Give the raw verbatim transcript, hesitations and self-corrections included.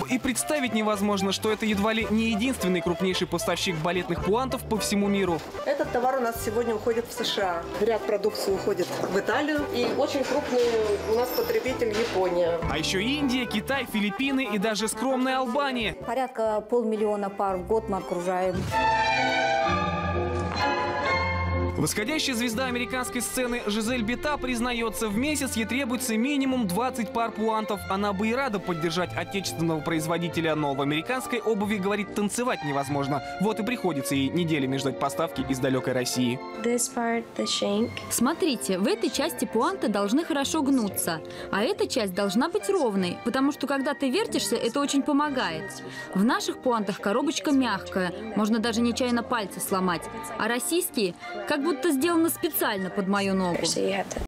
и представить невозможно, что это едва ли не единственный крупнейший поставщик балетных пуантов по всему миру. Этот товар у нас сегодня уходит в США. Ряд продукции уходит в Италию. И очень крупный у нас потребитель Япония. А еще Индия, Китай, Филиппины и даже скромная Албания. Порядка полмиллиона пар в год мы окружаем. Восходящая звезда американской сцены Жизель Бита признается, в месяц ей требуется минимум двадцать пар пуантов. Она бы и рада поддержать отечественного производителя, но в американской обуви, говорит, танцевать невозможно. Вот и приходится ей неделями ждать поставки из далекой России. Смотрите, в этой части пуанты должны хорошо гнуться, а эта часть должна быть ровной, потому что когда ты вертишься, это очень помогает. В наших пуантах коробочка мягкая, можно даже нечаянно пальцы сломать, а российские как будто сделаны специально под мою ногу.